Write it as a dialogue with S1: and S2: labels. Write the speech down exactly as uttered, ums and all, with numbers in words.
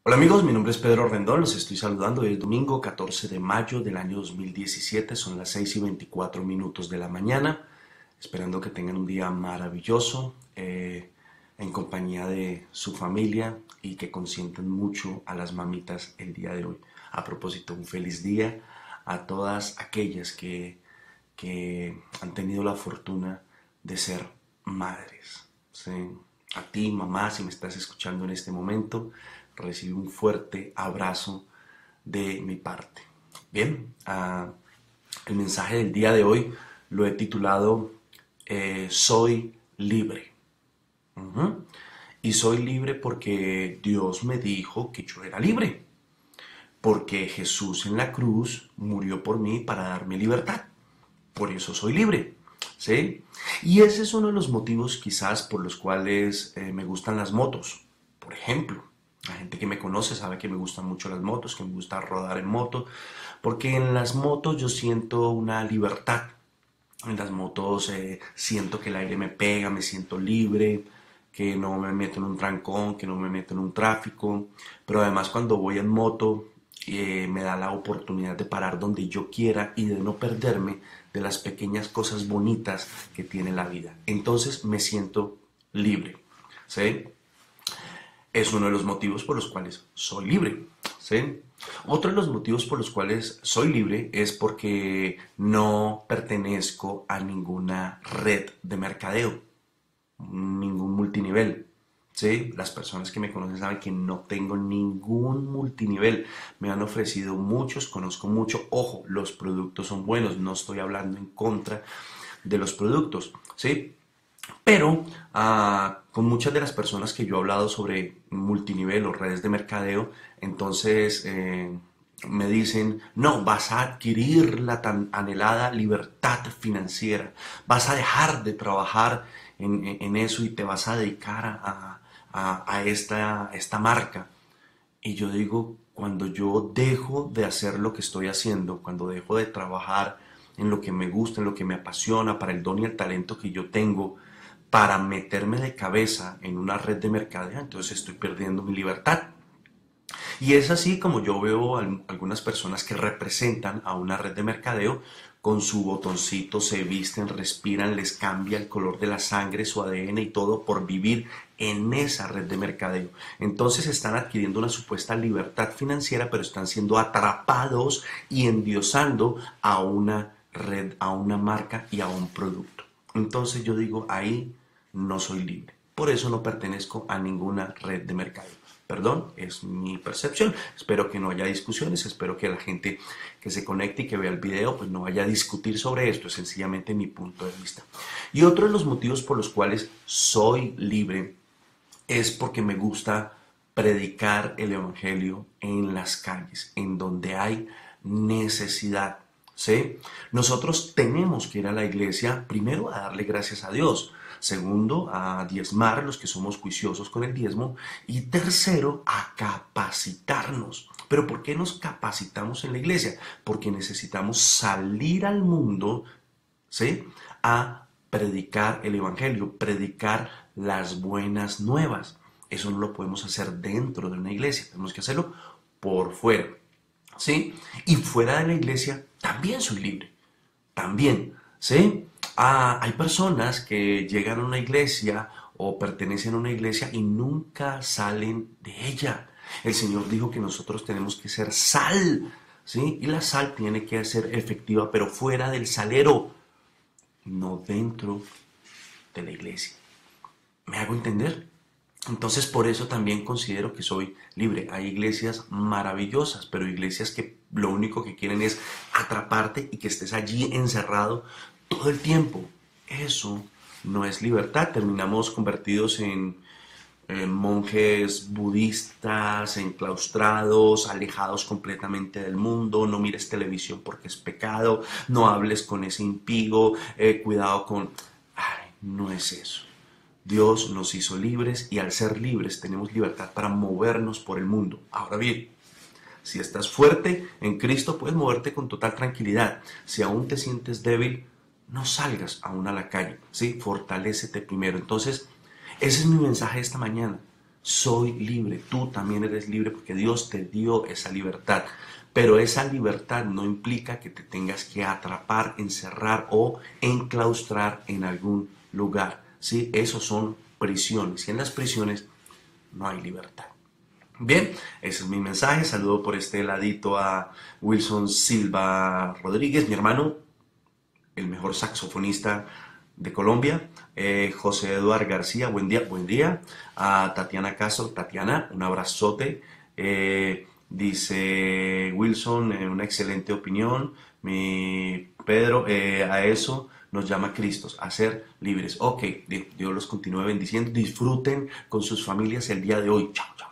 S1: Hola amigos, mi nombre es Pedro Rendón, los estoy saludando hoy es domingo catorce de mayo del año dos mil diecisiete, son las seis y veinticuatro minutos de la mañana, esperando que tengan un día maravilloso eh, en compañía de su familia y que consientan mucho a las mamitas el día de hoy. A propósito, un feliz día a todas aquellas que, que han tenido la fortuna de ser madres. ¿Sí? A ti, mamá, si me estás escuchando en este momento, recibe un fuerte abrazo de mi parte. Bien, uh, el mensaje del día de hoy lo he titulado eh, Soy libre. Uh-huh. Y soy libre porque Dios me dijo que yo era libre. Porque Jesús en la cruz murió por mí para darme libertad. Por eso soy libre. ¿Sí? Y ese es uno de los motivos quizás por los cuales eh, me gustan las motos. Por ejemplo, la gente que me conoce sabe que me gustan mucho las motos, que me gusta rodar en moto, porque en las motos yo siento una libertad. En las motos eh, siento que el aire me pega, me siento libre, que no me meto en un trancón, que no me meto en un tráfico. Pero además cuando voy en moto eh, me da la oportunidad de parar donde yo quiera y de no perderme de las pequeñas cosas bonitas que tiene la vida. Entonces me siento libre. ¿Sí? Es uno de los motivos por los cuales soy libre. ¿Sí? Otro de los motivos por los cuales soy libre es porque no pertenezco a ninguna red de mercadeo, ningún multinivel. ¿Sí? Las personas que me conocen saben que no tengo ningún multinivel. Me han ofrecido muchos, conozco mucho. Ojo, los productos son buenos, no estoy hablando en contra de los productos. ¿Sí? Pero uh, con muchas de las personas que yo he hablado sobre multinivel o redes de mercadeo, entonces eh, me dicen, no, vas a adquirir la tan anhelada libertad financiera, vas a dejar de trabajar en, en eso y te vas a dedicar a, a, a esta, esta marca. Y yo digo, cuando yo dejo de hacer lo que estoy haciendo, cuando dejo de trabajar en lo que me gusta, en lo que me apasiona, para el don y el talento que yo tengo, para meterme de cabeza en una red de mercadeo, entonces estoy perdiendo mi libertad. Y es así como yo veo a algunas personas que representan a una red de mercadeo, con su botoncito se visten, respiran, les cambia el color de la sangre, su A D N y todo por vivir en esa red de mercadeo. Entonces están adquiriendo una supuesta libertad financiera, pero están siendo atrapados y endiosando a una red, a una marca y a un producto. Entonces yo digo, ahí no soy libre. Por eso no pertenezco a ninguna red de mercadeo. Perdón, es mi percepción. Espero que no haya discusiones, espero que la gente que se conecte y que vea el video pues no vaya a discutir sobre esto, es sencillamente mi punto de vista. Y otro de los motivos por los cuales soy libre es porque me gusta predicar el evangelio en las calles, en donde hay necesidad. ¿Sí? Nosotros tenemos que ir a la iglesia primero a darle gracias a Dios, segundo a diezmar los que somos juiciosos con el diezmo y tercero a capacitarnos. ¿Pero por qué nos capacitamos en la iglesia? Porque necesitamos salir al mundo, ¿sí? A predicar el evangelio, predicar las buenas nuevas. Eso no lo podemos hacer dentro de una iglesia, tenemos que hacerlo por fuera. ¿Sí? Y fuera de la iglesia también soy libre, también, ¿sí? Ah, hay personas que llegan a una iglesia o pertenecen a una iglesia y nunca salen de ella. El Señor dijo que nosotros tenemos que ser sal, ¿sí? Y la sal tiene que ser efectiva, pero fuera del salero, no dentro de la iglesia. ¿Me hago entender? Entonces por eso también considero que soy libre. Hay iglesias maravillosas, pero iglesias que lo único que quieren es atraparte y que estés allí encerrado todo el tiempo. Eso no es libertad. Terminamos convertidos en, en monjes budistas, enclaustrados, alejados completamente del mundo. No mires televisión porque es pecado. No hables con ese impío. Eh, cuidado con... Ay, no es eso. Dios nos hizo libres y al ser libres tenemos libertad para movernos por el mundo. Ahora bien, si estás fuerte en Cristo puedes moverte con total tranquilidad. Si aún te sientes débil, no salgas aún a la calle, ¿sí? Fortalécete primero. Entonces, ese es mi mensaje esta mañana. Soy libre, tú también eres libre porque Dios te dio esa libertad. Pero esa libertad no implica que te tengas que atrapar, encerrar o enclaustrar en algún lugar. ¿Sí? Esos son prisiones y en las prisiones no hay libertad. Bien, ese es mi mensaje. Saludo por este ladito a Wilson Silva Rodríguez, mi hermano, el mejor saxofonista de Colombia. Eh, José Eduardo García, buen día, buen día. A Tatiana Castro, Tatiana, un abrazote. Eh, dice Wilson, eh, una excelente opinión. Mi Pedro, eh, a eso nos llama Cristo, a ser libres. Ok, Dios los continúe bendiciendo. Disfruten con sus familias el día de hoy. Chao, chao.